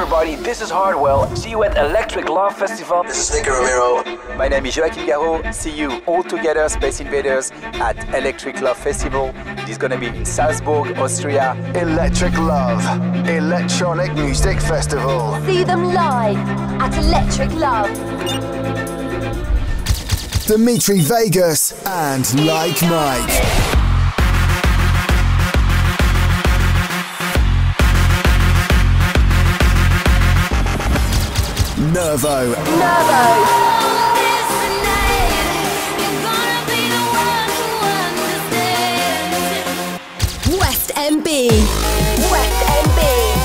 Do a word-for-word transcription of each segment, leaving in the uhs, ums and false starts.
everybody, this is Hardwell. See you at Electric Love Festival. This is Nicky Romero. My name is Joachim Garraud. See you all together, Space Invaders, at Electric Love Festival. It is gonna be in Salzburg, Austria. Electric Love, Electronic Music Festival. See them live at Electric Love. Dimitri Vegas and Like Mike. Nervo. Nervo. West M B. West M B.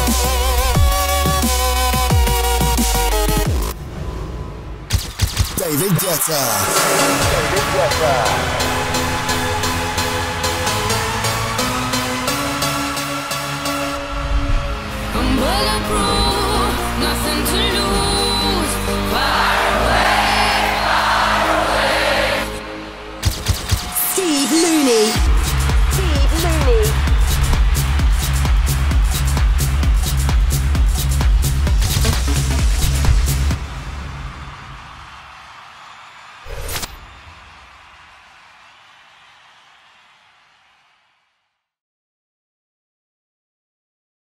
David Guetta. David Guetta. I'm bulletproof, nothing to